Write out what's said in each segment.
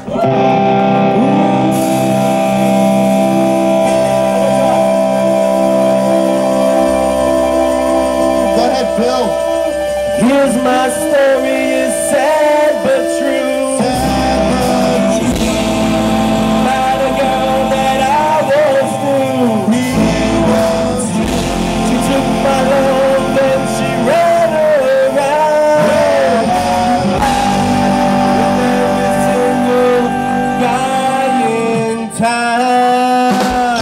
Here's my story, it's sad but true. About a girl that I was through. She took my love and she ran around with every single guy in town.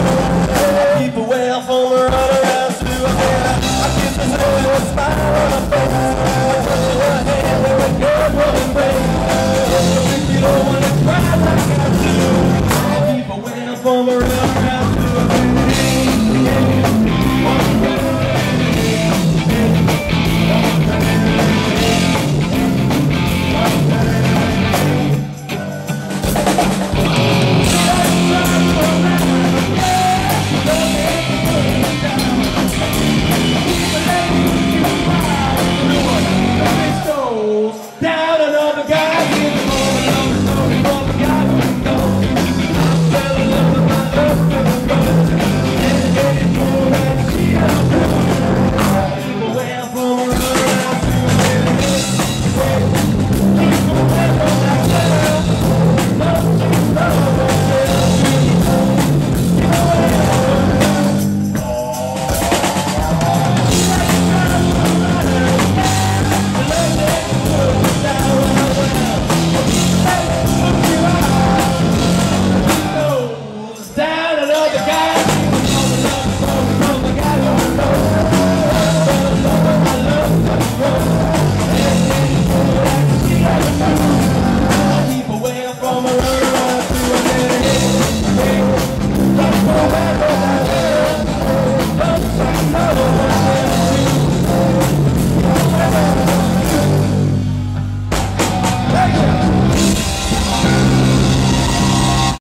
Keep away from her, run around, I kiss her, smile on her face.